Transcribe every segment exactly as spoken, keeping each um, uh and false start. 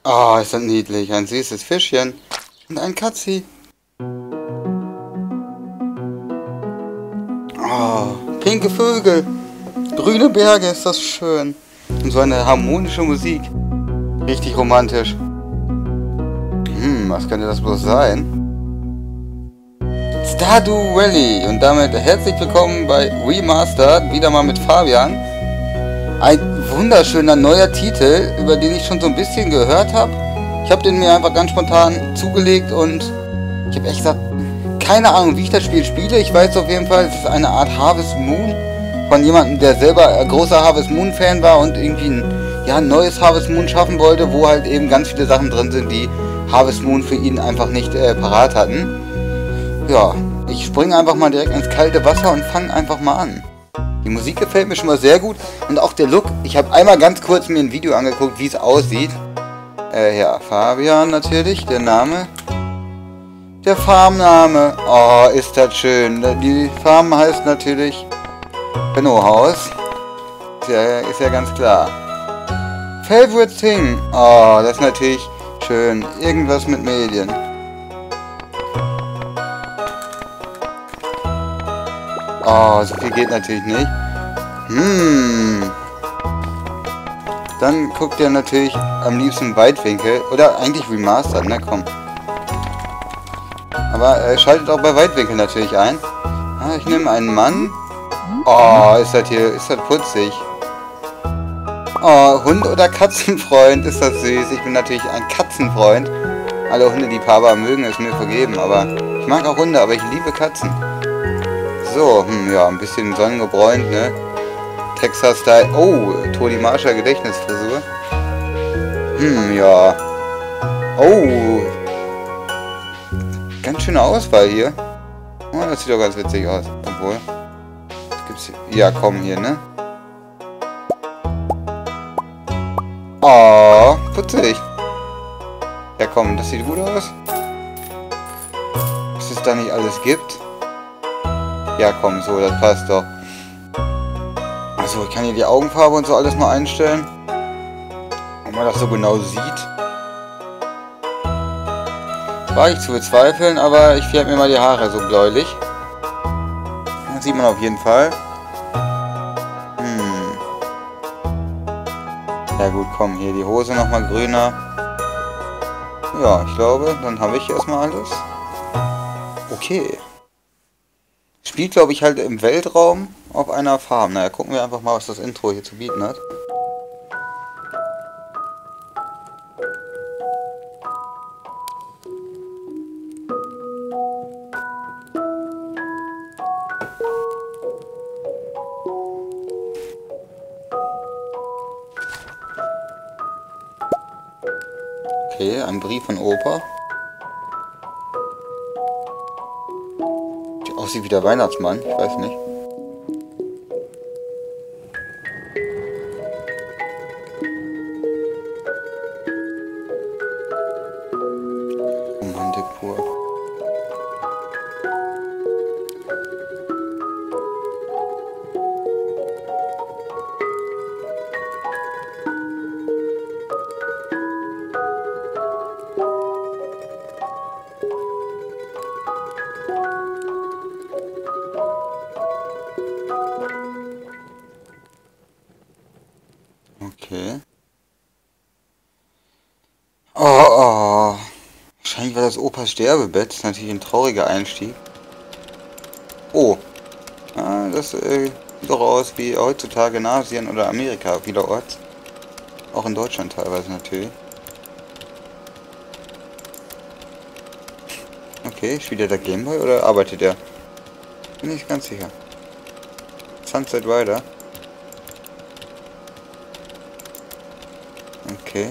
Oh, ist das niedlich. Ein süßes Fischchen. Und ein Katzi. Oh, pinke Vögel. Grüne Berge, ist das schön. Und so eine harmonische Musik. Richtig romantisch. Hm, was könnte das bloß sein? Stardew Valley. Und damit herzlich willkommen bei Remastered. Wieder mal mit Fabian. Ein wunderschöner neuer Titel, über den ich schon so ein bisschen gehört habe. Ich habe den mir einfach ganz spontan zugelegt und ich habe echt gesagt, keine Ahnung, wie ich das Spiel spiele. Ich weiß auf jeden Fall, es ist eine Art Harvest Moon von jemandem, der selber großer Harvest Moon Fan war und irgendwie ein, ja, ein neues Harvest Moon schaffen wollte, wo halt eben ganz viele Sachen drin sind, die Harvest Moon für ihn einfach nicht äh, parat hatten. Ja, ich springe einfach mal direkt ins kalte Wasser und fange einfach mal an. Die Musik gefällt mir schon mal sehr gut und auch der Look. Ich habe einmal ganz kurz mir ein Video angeguckt, wie es aussieht. Äh, ja, Fabian natürlich, der Name. Der Farmname. Oh, ist das schön. Die Farm heißt natürlich Benno Haus. Ist ja, ist ja ganz klar. Favorite Thing. Oh, das ist natürlich schön. Irgendwas mit Medien. Oh, so viel geht natürlich nicht. Hm. Dann guckt ihr natürlich am liebsten Weitwinkel. Oder eigentlich Remastered, ne? Komm. Aber äh, schaltet auch bei Weitwinkel natürlich ein. Ah, ich nehme einen Mann. Oh, ist das hier, ist das putzig. Oh, Hund oder Katzenfreund, ist das süß. Ich bin natürlich ein Katzenfreund. Alle Hundeliebhaber mögen es mir vergeben, aber ich mag auch Hunde, aber ich liebe Katzen. So, hm, ja, ein bisschen sonnengebräunt, ne? Texas-Style. Oh, Toni Marshall Gedächtnisfrisur. Hm, ja. Oh. Ganz schöne Auswahl hier. Oh, das sieht doch ganz witzig aus. Obwohl. Was gibt's hier? Ja, komm hier, ne? Oh, putzig. Ja, komm, das sieht gut aus. Was es da nicht alles gibt. Ja, komm, so, das passt doch. Also, ich kann hier die Augenfarbe und so alles mal einstellen. Ob man das so genau sieht. War ich zu bezweifeln, aber ich färbe mir mal die Haare so bläulich. Das sieht man auf jeden Fall. Hm. Ja gut, komm, hier die Hose nochmal grüner. Ja, ich glaube, dann habe ich erstmal alles. Okay. Spielt, glaube ich, halt im Weltraum auf einer Farm. Naja, gucken wir einfach mal, was das Intro hier zu bieten hat. Okay, ein Brief von Opa. Sieht aussieht wie der Weihnachtsmann, ich weiß nicht. Romantik pur. Okay. Oh, oh. Wahrscheinlich war das Opas Sterbebett. Das ist natürlich ein trauriger Einstieg. Oh. Ah, das äh, sieht doch aus wie heutzutage in Asien oder Amerika vielerorts. Auch in Deutschland teilweise natürlich. Okay, spielt er da Gameboy oder arbeitet er? Bin ich ganz sicher. Sunset Rider. Okay.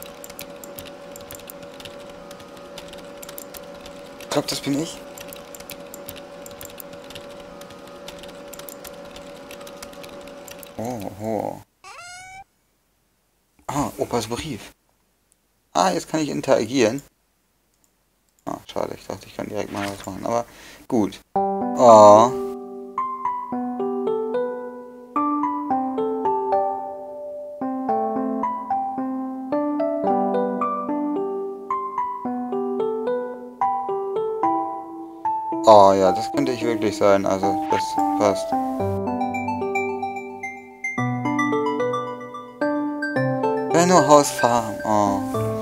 Ich glaube, das bin ich. Oh, oh. Ah, Opas Brief. Ah, jetzt kann ich interagieren. Ah, schade, ich dachte, ich kann direkt mal was machen, aber gut. Oh. Oh ja, das könnte ich wirklich sein. Also, das passt. Benno Haus Farm. Oh.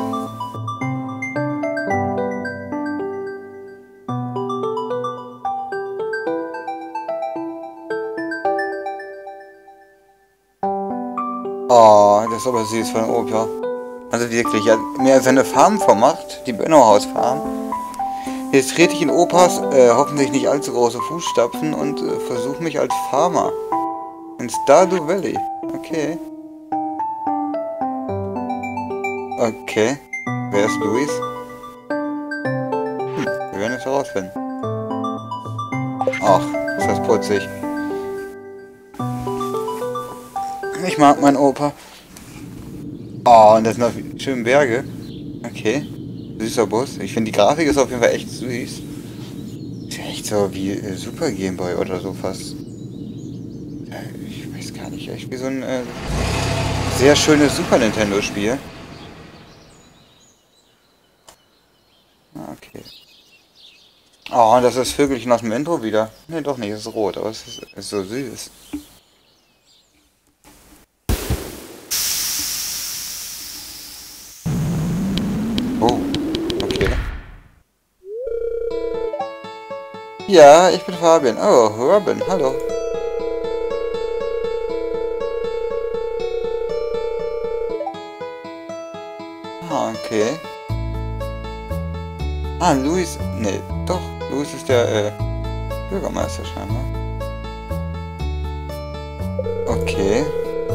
Oh, das ist aber süß von Opa. Also wirklich, er hat mir seine Farm vermacht, die Benno Haus Farm. Jetzt trete ich in Opas äh, hoffentlich nicht allzu große Fußstapfen und äh, versuche mich als Farmer in Stardew Valley. Okay. Okay. Wer ist Luis? Hm, wir werden es herausfinden. Ach, ist das putzig. Ich mag meinen Opa. Oh, und das sind noch schöne Berge. Okay. Süßer Bus. Ich finde, die Grafik ist auf jeden Fall echt süß. Ist ja echt so wie äh, Super Game Boy oder so fast. Ja, ich weiß gar nicht. Echt wie so ein äh, sehr schönes Super Nintendo Spiel. Okay. Oh, und das ist Vögelchen aus dem Intro wieder. Ne, doch nicht. Es ist rot, aber es ist, ist so süß. Oh, okay. Ja, ich bin Fabian. Oh, Robin, hallo. Ah, okay. Ah, Luis. Ne, doch. Luis ist der äh, Bürgermeister scheinbar. Okay.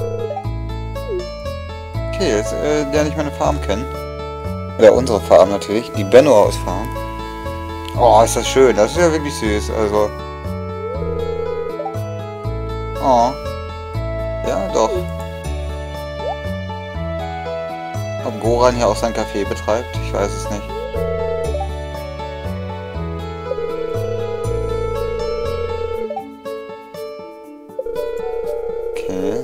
Okay, jetzt äh, lerne ich meine Farm kennen. Oder unsere Farm natürlich. Die Benno Haus Farm. Oh, ist das schön. Das ist ja wirklich süß. Also. Oh. Ja, doch. Ob Goran hier auch sein Café betreibt? Ich weiß es nicht. Okay.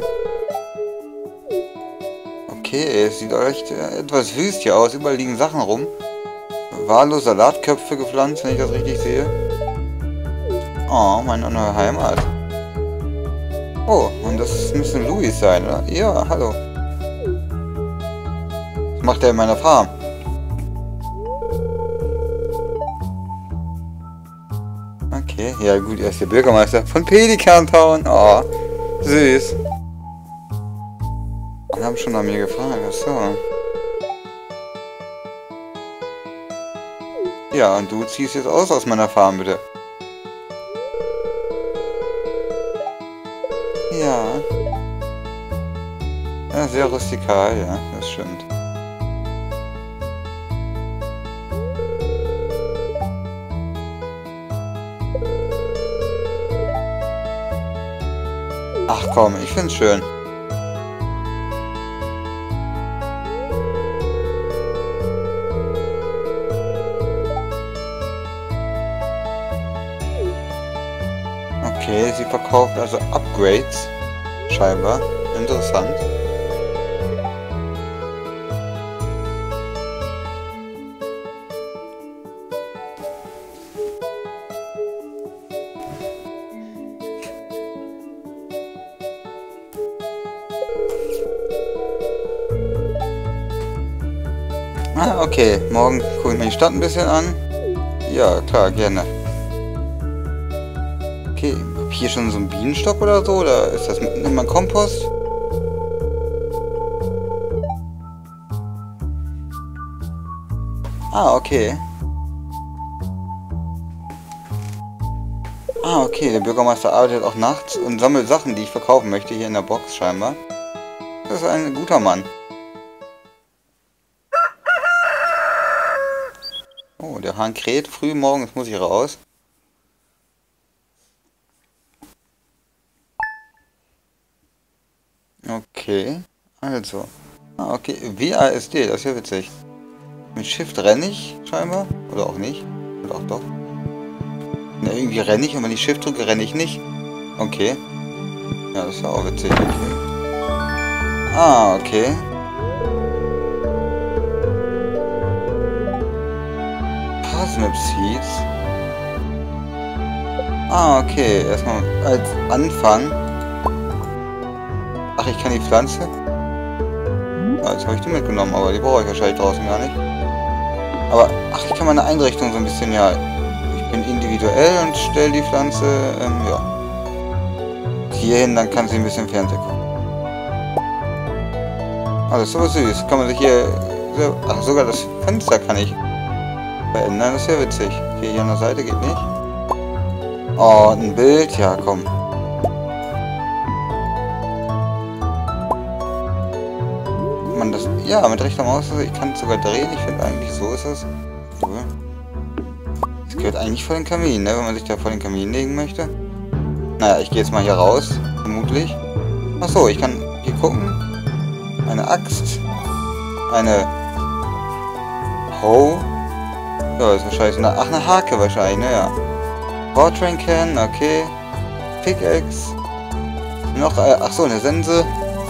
Okay, es sieht echt äh, etwas wüst hier aus. Überall liegen Sachen rum. Wahllos Salatköpfe gepflanzt, wenn ich das richtig sehe. Oh, meine neue Heimat. Oh, und das müsste Luis sein, oder? Ja, hallo. Was macht er in meiner Farm? Okay, ja gut, er ist der Bürgermeister von Pelican Town. Oh, süß. Wir haben schon nach mir gefragt, achso. Ja, und du ziehst jetzt aus aus meiner Farm, bitte. Ja. Ja, sehr rustikal, ja, das stimmt. Ach komm, ich find's schön. Okay, sie verkauft also Upgrades. Scheinbar. Interessant. Ah, okay. Morgen gucke ich mir die Stadt ein bisschen an. Ja, klar, gerne. Okay, hab ich hier schon so einen Bienenstock oder so? Oder ist das mitten in meinem Kompost? Ah, okay. Ah, okay. Der Bürgermeister arbeitet auch nachts und sammelt Sachen, die ich verkaufen möchte, hier in der Box scheinbar. Das ist ein guter Mann. Oh, der Hahn kräht früh morgens, muss ich raus. Okay, also. Ah, okay. W A S D, das ist ja witzig. Mit Shift renne ich scheinbar. Oder auch nicht. Oder auch doch. Ne, irgendwie renne ich und wenn ich Shift drücke, renne ich nicht. Okay. Ja, das ist ja auch witzig. Okay. Ah, okay. Parsnip Seeds. Ah, okay. Erstmal als Anfang. Ach, ich kann die Pflanze. Ja, jetzt habe ich die mitgenommen, aber die brauche ich wahrscheinlich draußen gar nicht. Aber, ach, ich kann meine Einrichtung so ein bisschen, ja. Ich bin individuell und stelle die Pflanze, ähm, ja. Hier hin, dann kann sie ein bisschen Fernsehen gucken. Ah, das ist aber süß. Kann man sich hier... Ach, sogar das Fenster kann ich verändern. Das ist ja witzig. Okay, hier an der Seite geht nicht. Oh, ein Bild. Ja, komm. Man das... Ja, mit rechter Maus. Ich kann es sogar drehen. Ich finde eigentlich, so ist es. Cool. Das gehört eigentlich vor den Kamin, ne? Wenn man sich da vor den Kamin legen möchte. Naja, ich gehe jetzt mal hier raus. Vermutlich. Ach so, ich kann hier gucken. Eine Axt. Eine... Hoe. Ja, ist wahrscheinlich eine... Ach, eine Hake wahrscheinlich, ne? Ja. Watering Can, okay. Pickaxe. Noch... Äh, ach so, eine Sense.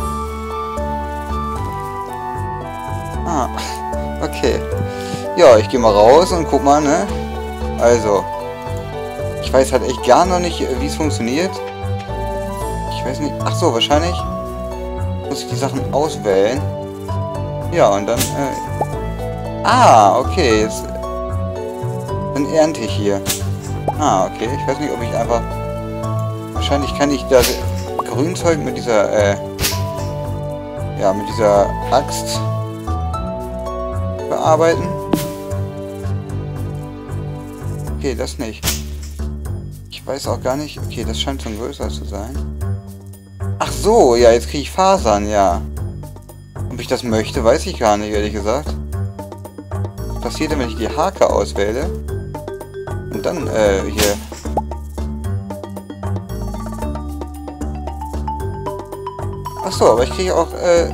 Ah, okay. Ja, ich gehe mal raus und guck mal, ne? Also... Ich weiß halt echt gar noch nicht, wie es funktioniert. Ich weiß nicht... Ach so, wahrscheinlich... muss ich die Sachen auswählen. Ja, und dann... Äh, ah, okay, jetzt... Dann ernte ich hier. Ah, okay, ich weiß nicht, ob ich einfach... Wahrscheinlich kann ich das Grünzeug mit dieser, äh... ja, mit dieser Axt... bearbeiten. Okay, das nicht. Ich weiß auch gar nicht... Okay, das scheint schon größer zu sein. Ach so, ja, jetzt kriege ich Fasern, ja. Ob ich das möchte, weiß ich gar nicht, ehrlich gesagt. Was passiert denn, wenn ich die Hake auswähle? Und dann, äh, hier... Ach so, aber ich kriege auch, äh...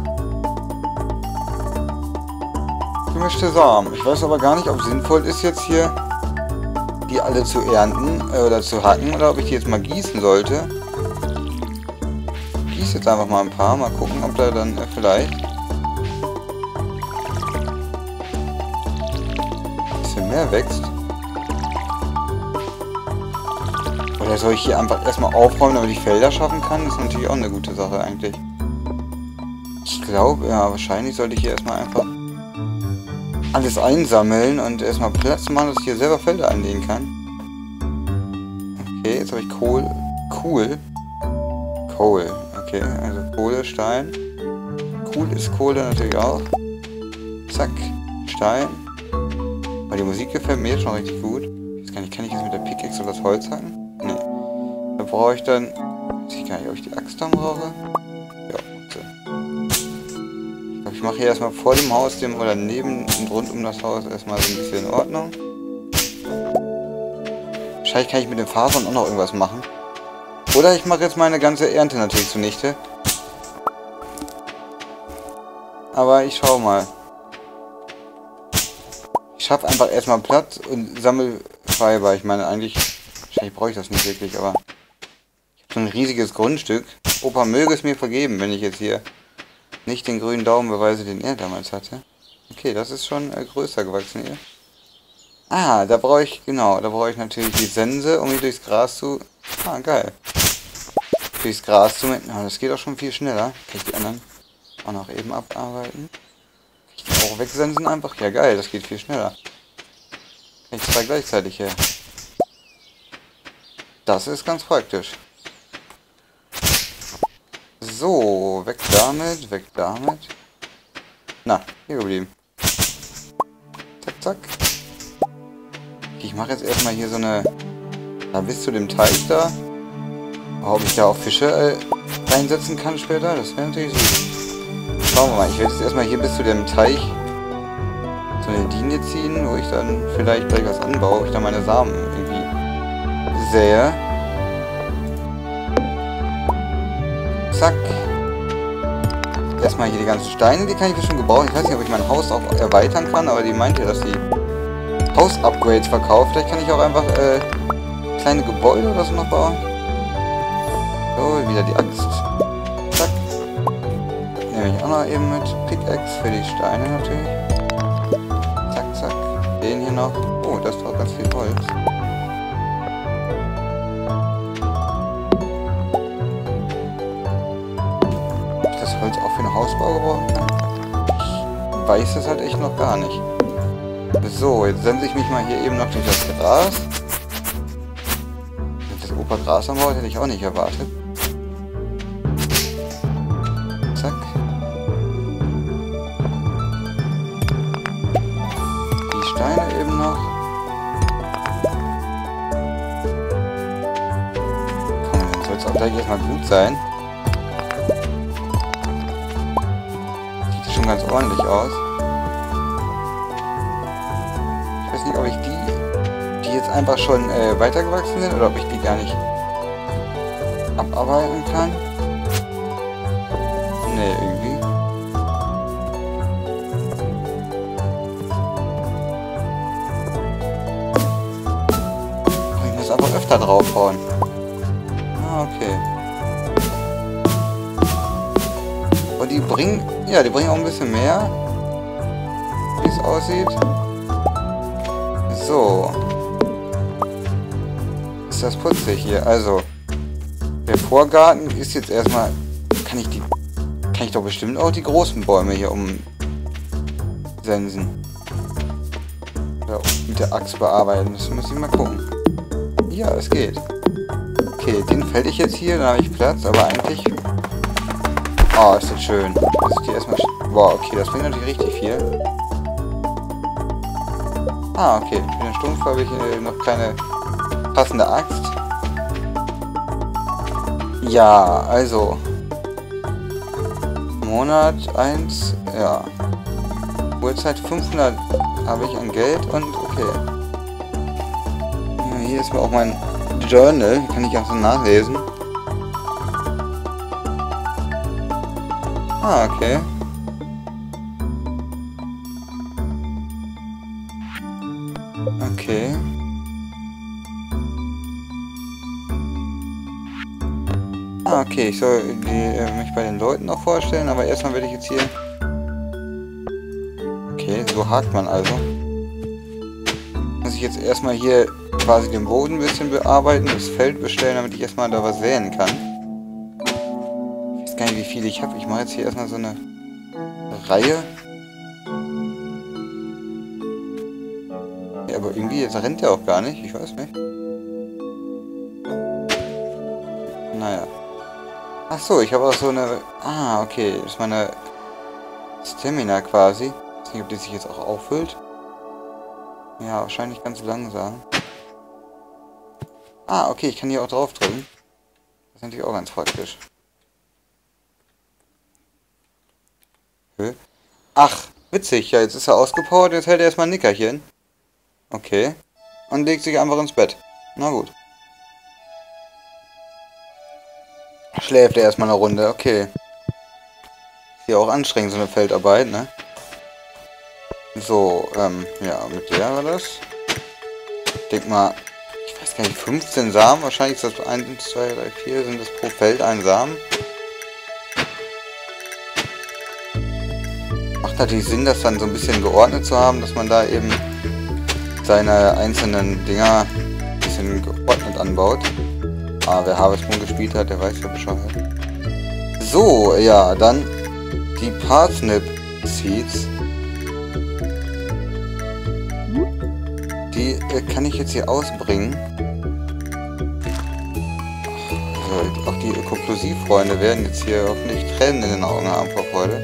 gemischte Samen. Ich weiß aber gar nicht, ob es sinnvoll ist, jetzt hier... die alle zu ernten, äh, oder zu hacken, oder ob ich die jetzt mal gießen sollte. Ich gieße jetzt einfach mal ein paar, mal gucken, ob da dann äh, vielleicht ein bisschen mehr wächst. Oder soll ich hier einfach erstmal aufräumen, damit ich Felder schaffen kann? Das ist natürlich auch eine gute Sache eigentlich. Ich glaube, ja, wahrscheinlich sollte ich hier erstmal einfach alles einsammeln und erstmal Platz machen, dass ich hier selber Felder anlegen kann. Okay, jetzt habe ich Kohl. Cool. Kohl. Okay, also Kohle, Stein. Cool ist Kohle natürlich auch. Zack. Stein. Weil die Musik gefällt mir jetzt schon richtig gut. Jetzt kann ich, kann ich jetzt mit der Pickaxe oder das Holz hacken? Nee. Da brauche ich dann... Weiß ich gar nicht, ob ich die Axt dann brauche. Ja, so. Ich glaube, ich mache hier erstmal vor dem Haus, dem oder neben und rund um das Haus erstmal so ein bisschen in Ordnung. Wahrscheinlich kann ich mit den Fasern auch noch irgendwas machen. Oder ich mache jetzt meine ganze Ernte natürlich zunichte. Aber ich schau mal. Ich schaffe einfach erstmal Platz und sammle Fiber. Ich meine eigentlich... Wahrscheinlich brauche ich das nicht wirklich, aber... Ich habe so ein riesiges Grundstück. Opa möge es mir vergeben, wenn ich jetzt hier nicht den grünen Daumen beweise, den er damals hatte. Okay, das ist schon äh, größer gewachsen hier. Ah, da brauche ich... Genau, da brauche ich natürlich die Sense, um die durchs Gras zu... Ah, geil. Durchs Gras zu... Oh, das geht auch schon viel schneller. Kann ich die anderen auch noch eben abarbeiten? Kann ich die auch wegsensen einfach? Ja, geil, das geht viel schneller. Kann ich zwei gleichzeitig her. Das ist ganz praktisch. So, weg damit, weg damit. Na, hier geblieben. Zack, zack. Ich mache jetzt erstmal hier so eine... Da bis zu dem Teich da. Ob ich da auch Fische äh, reinsetzen kann später, das wäre natürlich süß. Schauen wir mal, ich werde jetzt erstmal hier bis zu dem Teich so eine Linie ziehen, wo ich dann vielleicht gleich was anbaue, wo ich dann meine Samen irgendwie sähe. Zack. Erstmal hier die ganzen Steine, die kann ich schon gebrauchen. Ich weiß nicht, ob ich mein Haus auch erweitern kann, aber die meinte, dass die Haus-Upgrades verkauft. Vielleicht kann ich auch einfach äh, kleine Gebäude oder so noch bauen. So, wieder die Axt. Zack. Nehme ich auch noch eben mit. Pickaxe für die Steine natürlich. Zack, zack. Den hier noch. Oh, das ist doch ganz viel Holz. Holz auch für den Hausbau gebrauchen kann? Ich weiß es halt echt noch gar nicht. So, jetzt sense ich mich mal hier eben noch durch das Gras. Das Opa Gras am Haus hätte ich auch nicht erwartet. Zack. Die Steine eben noch. Komm, dann soll es auch gleich erstmal gut sein. Sieht schon ganz ordentlich aus. Ich weiß nicht, ob ich die, die jetzt einfach schon äh, weitergewachsen sind oder ob ich die gar nicht abarbeiten kann. Ne, irgendwie. Ich muss einfach öfter draufhauen. Ah, okay. Und die bringen, ja, die bringen auch ein bisschen mehr, wie es aussieht. So. Ist das putzig hier. Also, der Vorgarten ist jetzt erstmal, kann ich die, kann ich doch bestimmt auch die großen Bäume hier umsensen. Oder mit der Axt bearbeiten. Das muss ich mal gucken. Ja, es geht. Okay, den fäll ich jetzt hier, dann habe ich Platz, aber eigentlich... Oh, ist das schön. Dass ich die erstmal... Wow, okay, das bringt natürlich richtig viel. Ah, okay. Für den Stumpf habe ich äh, noch keine passende Axt. Ja, also... Monat eins, ja. Uhrzeit fünfhundert habe ich an Geld und okay. Ja, hier ist mir auch mein Journal, kann ich auch so nachlesen. Ah, okay. Okay. Ah, okay, ich soll die, äh, mich bei den Leuten noch vorstellen, aber erstmal werde ich jetzt hier... Okay, so hakt man also. Muss ich jetzt erstmal hier quasi den Boden ein bisschen bearbeiten, das Feld bestellen, damit ich erstmal da was säen kann. Ich weiß gar nicht, wie viel ich habe. Ich mache jetzt hier erstmal so eine Reihe. Ja, aber irgendwie, jetzt rennt der auch gar nicht, ich weiß nicht. Naja. Ach so, ich habe auch so eine... Ah, okay, das ist meine Stamina quasi. Ich weiß nicht, ob die sich jetzt auch auffüllt. Ja, wahrscheinlich ganz langsam. Ah, okay, ich kann hier auch drauf drücken. Das ist natürlich auch ganz praktisch. Ach, witzig. Ja, jetzt ist er ausgepowert, jetzt hält er erstmal ein Nickerchen. Okay. Und legt sich einfach ins Bett. Na gut. Schläft er erstmal eine Runde, okay. Ist ja auch anstrengend, so eine Feldarbeit, ne? So, ähm, ja, mit der war das. Ich denk mal, ich weiß gar nicht, fünfzehn Samen, wahrscheinlich ist das eins, zwei, drei, vier, sind das pro Feld ein Samen. Macht natürlich Sinn, das dann so ein bisschen geordnet zu haben, dass man da eben seine einzelnen Dinger ein bisschen geordnet anbaut. Ah, wer Harvest Moon gespielt hat, der weiß ja Bescheid. So, ja, dann die Parsnip Seeds. Die äh, kann ich jetzt hier ausbringen. Also, auch die Ökoplosiv-Freunde werden jetzt hier hoffentlich Tränen in den Augen haben vor Freude.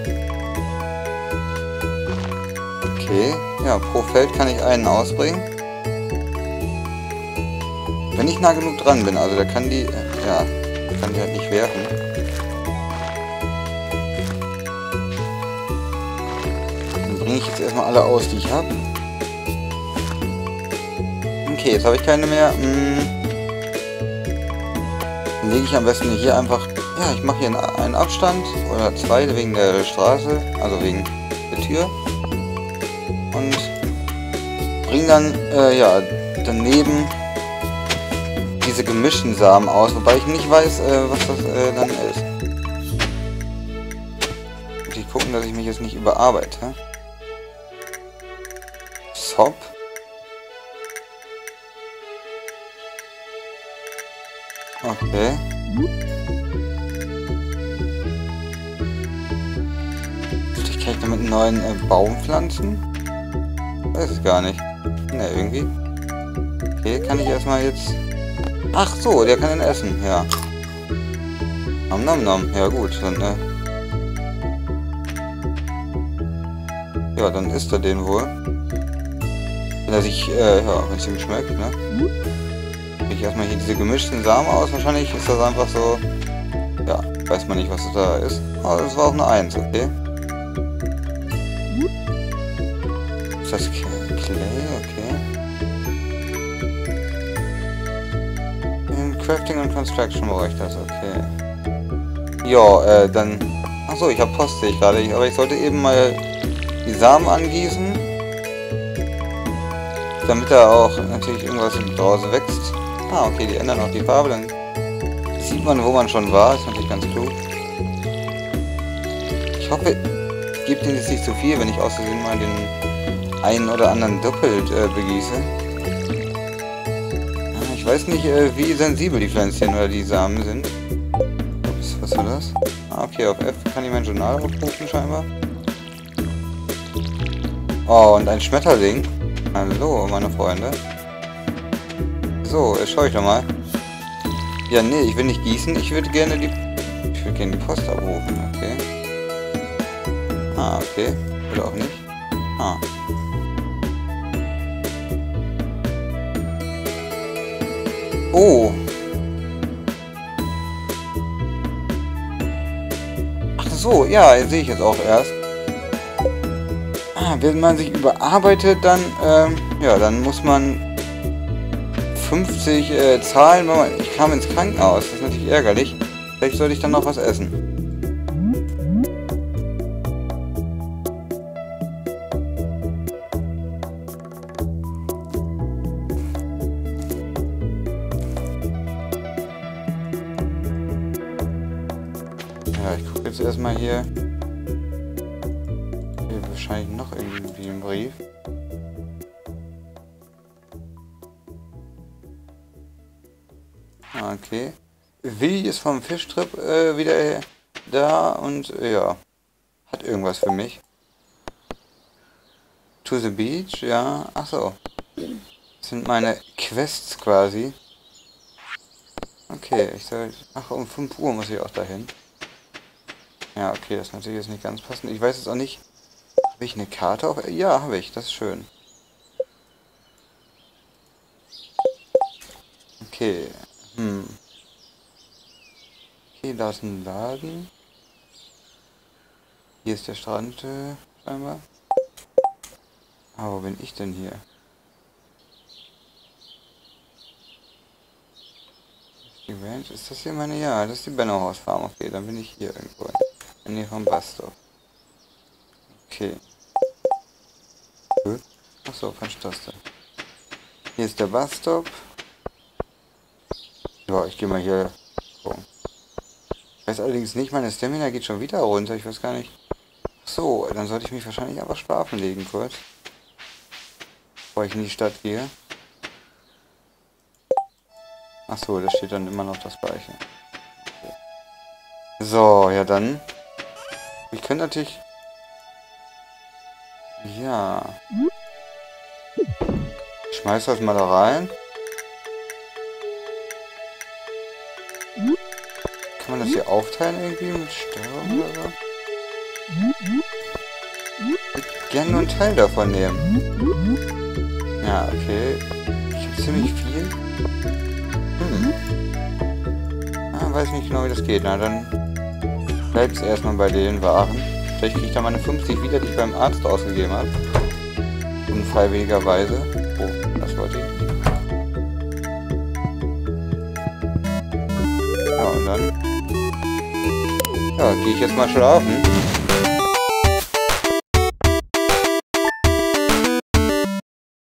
Okay, ja, pro Feld kann ich einen ausbringen. Wenn ich nah genug dran bin, also da kann die, ja, kann die halt nicht werfen. Dann bringe ich jetzt erstmal alle aus, die ich habe. Okay, jetzt habe ich keine mehr. Hm. Dann lege ich am besten hier einfach, ja, ich mache hier einen Abstand oder zwei wegen der Straße, also wegen der Tür. Und bringe dann, äh, ja, daneben diese gemischten Samen aus, wobei ich nicht weiß, äh, was das äh, dann ist. Und ich gucken, dass ich mich jetzt nicht überarbeite. Sop. Okay. Damit einen neuen äh, Baum pflanzen? Weiß ich gar nicht. Ne, irgendwie. Okay, kann ich erstmal jetzt... Ach so, der kann ihn essen, ja. Nom nom nom. Ja gut, dann, äh... ja, dann isst er den wohl. Wenn er sich, äh, ja, wenn es ihm schmeckt, ne? Kriege ich erstmal hier diese gemischten Samen aus. Wahrscheinlich ist das einfach so... Ja, weiß man nicht, was da ist. Aber das war auch eine Eins, okay. Ist das Clay? Okay. In Crafting und Construction brauche ich das, okay. Ja, äh, dann... Achso, ich habe Post, sehe ich gerade. Aber ich sollte eben mal die Samen angießen. Damit da auch natürlich irgendwas draußen wächst. Ah, okay, die ändern auch die Farbe. Dann sieht man, wo man schon war. Ist natürlich ganz klug. Ich hoffe, ich gebe denen jetzt nicht zu viel, wenn ich aus Versehen mal den einen oder anderen doppelt äh, begieße. Ah, ich weiß nicht, äh, wie sensibel die Pflänzchen oder die Samen sind. Ups, was war das? Ah, okay, auf F kann ich mein Journal aufrufen scheinbar. Oh, und ein Schmetterling. Hallo, meine Freunde. So, jetzt schaue ich doch mal. Ja, nee, ich will nicht gießen. Ich würde gerne die... Ich würde gerne die Post abrufen, okay. Ah, okay. Oder auch nicht. Ah. Oh. Ach so, ja, sehe ich jetzt auch erst. Ah, wenn man sich überarbeitet, dann, ähm, ja, dann muss man fünfzig äh, zahlen, weil man, ich kam ins Krankenhaus. Das ist natürlich ärgerlich. Vielleicht sollte ich dann noch was essen. Ja, ich gucke jetzt erstmal hier. Hier wahrscheinlich noch irgendwie ein Brief. Okay. Willi ist vom Fischtrip äh, wieder da und äh, ja, hat irgendwas für mich. To the beach, ja. Ach so. Das sind meine Quests quasi. Okay, ich soll... Ach, um fünf Uhr muss ich auch dahin. Ja, okay, das ist natürlich jetzt nicht ganz passend. Ich weiß jetzt auch nicht... Habe ich eine Karte auf... Ja, habe ich. Das ist schön. Okay. Hm. Okay, da ist ein Laden. Hier ist der Strand, äh, scheinbar. Aber wo bin ich denn hier? Die Ranch, ist das hier meine? Ja, das ist die Bennohaus Farm. Okay, dann bin ich hier irgendwo. In der Nähe vom Busstop. Okay. Cool. Achso, falsche Taste. Hier ist der Busstop. Ja, ich gehe mal hier gucken. Ich weiß allerdings nicht, meine Stamina geht schon wieder runter. Ich weiß gar nicht. So, dann sollte ich mich wahrscheinlich einfach schlafen legen kurz. Bevor ich in die Stadt gehe. Achso, da steht dann immer noch das gleiche. Okay. So, ja dann. Ich könnte natürlich... Ja. Ich schmeiß das mal da rein. Kann man das hier aufteilen irgendwie mit Steuerung oder so? Ich würde gerne nur einen Teil davon nehmen. Ja, okay. Ich habe ziemlich viel. Hm. Ah, weiß nicht genau, wie das geht. Na, dann bleibt es erstmal bei den Waren. Vielleicht kriege ich da meine fünfzig wieder, die ich beim Arzt ausgegeben habe. Unfreiwilligerweise. Oh, das wollte ich nicht. Ja, und dann... Ja, gehe ich jetzt mal schlafen.